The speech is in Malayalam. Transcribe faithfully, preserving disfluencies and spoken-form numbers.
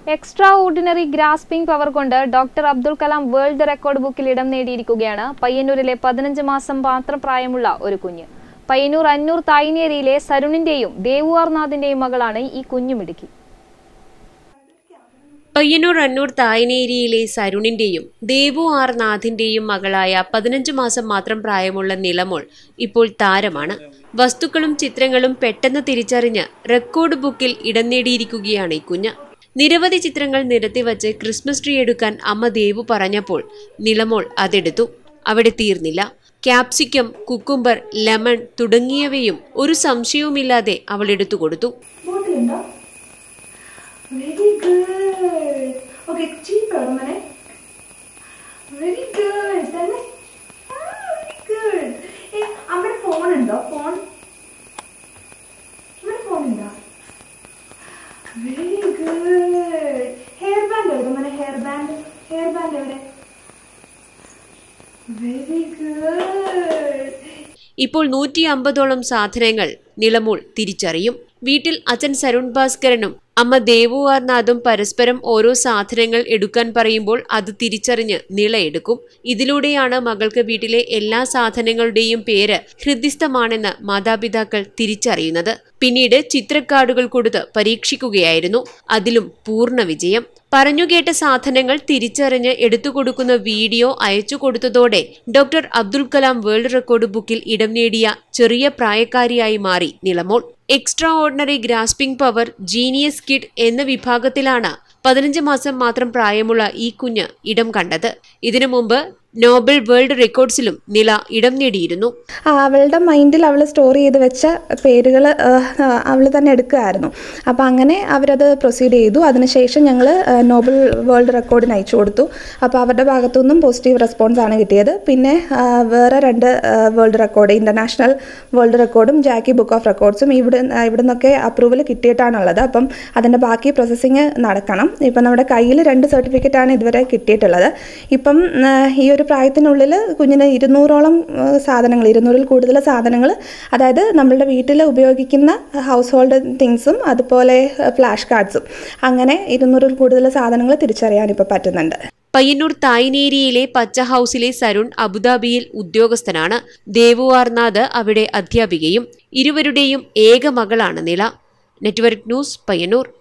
എക്സ്ട്രാ ഓർഡിനറി ഗ്രാസ്പിംഗ് പവർ കൊണ്ട് doctor Abdul Kalam world record ബുക്കിൽ ഇടം നേടിയിരിക്കുകയാണ് പയ്യന്നൂരിലെ പതിനഞ്ച് മാസം മാത്രം പ്രായമുള്ള ഒരു കുഞ്ഞ്. പയ്യന്നൂർ അന്നൂർ തായ്നേരിയിലെ സരുണിന്റെയും ദേവുവാർനാഥിന്റെയും മകളാണ് ഈ കുഞ്ഞുമിടുക്കി. പയ്യന്നൂർ അന്നൂർ തായ്നേരിയിലെ സരുണിന്റെയും ദേവു ആർ നാഥിന്റെയും മകളായ പതിനഞ്ച് മാസം മാത്രം പ്രായമുള്ള നിലമോൾ ഇപ്പോൾ താരമാണ്. വസ്തുക്കളും ചിത്രങ്ങളും പെട്ടെന്ന് തിരിച്ചറിഞ്ഞ് റെക്കോർഡ് ബുക്കിൽ ഇടം നേടിയിരിക്കുകയാണ് ഈ കുഞ്ഞ്. നിരവധി ചിത്രങ്ങൾ നിരത്തിവച്ച് ക്രിസ്മസ് ട്രീ എടുക്കാൻ അമ്മ ദേവു പറഞ്ഞപ്പോൾ നിലമോൾ അതെടുത്തു. അവിടെ തീർന്നില്ല. ക്യാപ്സിക്കം, കുക്കുംബർ, ലെമൺ തുടങ്ങിയവയും ഒരു സംശയവുമില്ലാതെ അവൾ എടുത്തു കൊടുത്തു. ഇപ്പോൾ നൂറ്റി അമ്പതോളം സാധനങ്ങൾ നിലമോൾ തിരിച്ചറിയും. വീട്ടിൽ അച്ഛൻ സരുൺ ഭാസ്കരനും അമ്മ ദേവുവാർനാഥും പരസ്പരം ഓരോ സാധനങ്ങൾ എടുക്കാൻ പറയുമ്പോൾ അത് തിരിച്ചറിഞ്ഞ് നില എടുക്കും. ഇതിലൂടെയാണ് മകൾക്ക് വീട്ടിലെ എല്ലാ സാധനങ്ങളുടെയും പേര് ഹൃദിസ്ഥമാണെന്ന് മാതാപിതാക്കൾ തിരിച്ചറിയുന്നത്. പിന്നീട് ചിത്രക്കാർഡുകൾ കൊടുത്ത് പരീക്ഷിക്കുകയായിരുന്നു. അതിലും പൂർണ്ണ വിജയം. പറഞ്ഞുകേട്ട സാധനങ്ങൾ തിരിച്ചറിഞ്ഞ് എടുത്തുകൊടുക്കുന്ന വീഡിയോ അയച്ചു കൊടുത്തതോടെ doctor Abdul Kalam world record ബുക്കിൽ ഇടം നേടിയ ചെറിയ പ്രായക്കാരിയായി മാറി നിലമോൾ. Extraordinary grasping power genius kid എന്ന വിഭാഗത്തിലാണ് പതിനഞ്ച് മാസം മാത്രം പ്രായമുള്ള ഈ കുഞ്ഞ് ഇടം കണ്ടത്. ഇതിനു മുമ്പ് നോബൽ വേൾഡ് റെക്കോർഡ്സിലും നില ഇടം നേടിയിരുന്നു. അവളുടെ മൈൻഡിൽ അവൾ സ്റ്റോർ ചെയ്ത് വെച്ച പേരുകൾ അവൾ തന്നെ എടുക്കുകയായിരുന്നു. അപ്പോൾ അങ്ങനെ അവരത് പ്രൊസീഡ് ചെയ്തു. അതിനുശേഷം ഞങ്ങൾ നോബൽ വേൾഡ് റെക്കോർഡിന് അയച്ചു കൊടുത്തു. അപ്പോൾ അവരുടെ ഭാഗത്തു നിന്നും പോസിറ്റീവ് റെസ്പോൺസ് ആണ് കിട്ടിയത്. പിന്നെ വേറെ രണ്ട് വേൾഡ് റെക്കോർഡ്, ഇൻ്റർനാഷണൽ വേൾഡ് റെക്കോർഡും ജാക്കി ബുക്ക് ഓഫ് റെക്കോർഡ്സും ഇവിടെ ഇവിടെ നിന്നൊക്കെ അപ്രൂവൽ കിട്ടിയിട്ടാണുള്ളത്. അപ്പം അതിൻ്റെ ബാക്കി പ്രോസസ്സിങ് നടക്കണം. ഇപ്പം നമ്മുടെ കയ്യിൽ രണ്ട് സർട്ടിഫിക്കറ്റാണ് ഇതുവരെ കിട്ടിയിട്ടുള്ളത്. ഇപ്പം ഈ ഒരു പ്രായത്തിനുള്ളിൽ കുഞ്ഞിന് ഇരുന്നൂറോളം സാധനങ്ങൾ, ഇരുന്നൂറിൽ കൂടുതൽ സാധനങ്ങൾ, അതായത് നമ്മളുടെ വീട്ടിൽ ഉപയോഗിക്കുന്ന ഹൗസ് ഹോൾഡ് തിങ്സും അതുപോലെ ഫ്ലാഷ് കാർഡ്സും, അങ്ങനെ ഇരുന്നൂറിൽ കൂടുതൽ സാധനങ്ങൾ തിരിച്ചറിയാൻ ഇപ്പോൾ പറ്റുന്നുണ്ട്. പയ്യന്നൂർ തായ്നേരിയിലെ പച്ച ഹൗസിലെ സരുൺ അബുദാബിയിൽ ഉദ്യോഗസ്ഥനാണ്. ദേവുവാർനാഥ് അവിടെ അധ്യാപികയും. ഇരുവരുടെയും ഏക മകളാണ് നില. Network news, Payyanur.